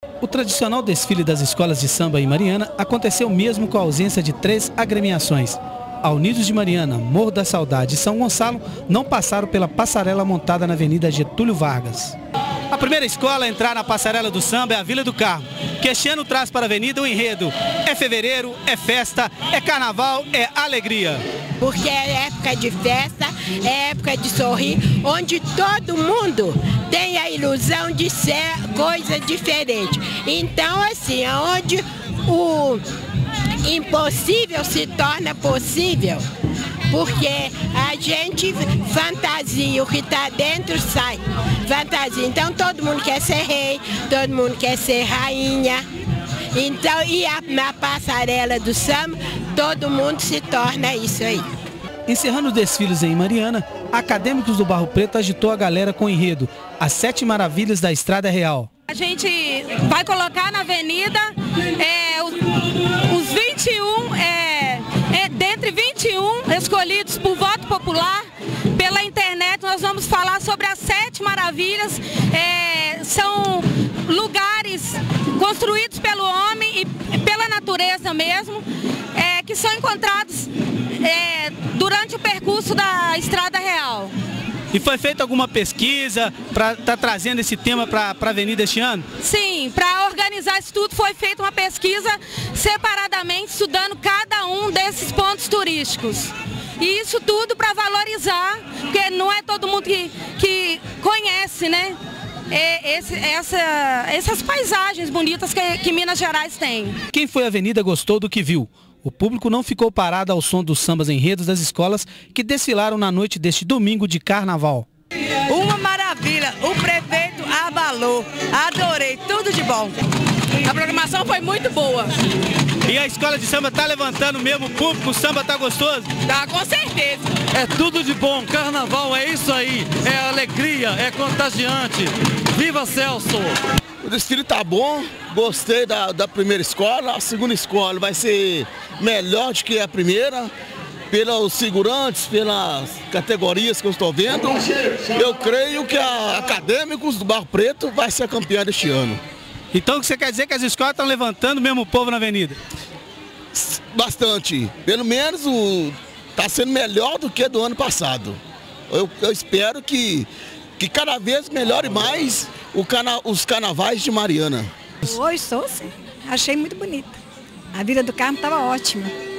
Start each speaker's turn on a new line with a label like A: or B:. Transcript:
A: O tradicional desfile das escolas de samba em Mariana aconteceu mesmo com a ausência de 3 agremiações. A Unidos de Mariana, Morro da Saudade e São Gonçalo não passaram pela passarela montada na Avenida Getúlio Vargas. A primeira escola a entrar na passarela do samba é a Vila do Carmo, que este ano traz para a avenida o enredo. É fevereiro, é festa, é carnaval, é alegria.
B: Porque é época de festa, é época de sorrir, onde todo mundo tem a ilusão de ser coisa diferente. Então, assim, onde o impossível se torna possível, porque a gente fantasia, o que está dentro sai, fantasia. Então todo mundo quer ser rei, todo mundo quer ser rainha. Então, na passarela do samba, todo mundo se torna isso aí.
A: Encerrando os desfiles em Mariana, Acadêmicos do Barro Preto agitou a galera com o enredo As 7 Maravilhas da Estrada Real.
C: A gente vai colocar na avenida os 21, dentre 21 escolhidos por voto popular, pela internet. Nós vamos falar sobre as 7 maravilhas. São lugares construídos pelo homem e pela natureza mesmo, que são encontrados durante o percurso da Estrada Real.
A: E foi feita alguma pesquisa para estar trazendo esse tema para a avenida este ano?
C: Sim, para organizar isso tudo foi feita uma pesquisa separadamente, estudando cada um desses pontos turísticos. E isso tudo para valorizar, porque não é todo mundo que conhece, né? Essas paisagens bonitas que Minas Gerais tem.
A: Quem foi à avenida gostou do que viu. O público não ficou parado ao som dos sambas enredos das escolas que desfilaram na noite deste domingo de carnaval.
D: Uma maravilha, o prefeito abalou, adorei, tudo de bom. A programação foi muito boa.
A: E a escola de samba está levantando mesmo o público, o samba está gostoso?
D: Tá, com certeza.
E: É tudo de bom, carnaval é isso aí, é alegria, é contagiante. Viva Celso!
F: O desfile tá bom, gostei da primeira escola, a segunda escola vai ser melhor do que a primeira, pelos figurantes, pelas categorias que eu estou vendo. Eu creio que a Acadêmicos do Barro Preto vai ser a campeã deste ano.
A: Então o que você quer dizer que as escolas estão levantando mesmo o povo na avenida?
F: Bastante, pelo menos está sendo melhor do que do ano passado. Eu espero que cada vez melhore mais os carnavais de Mariana.
G: Hoje estou sim, achei muito bonita. A Vila do Carmo estava ótima.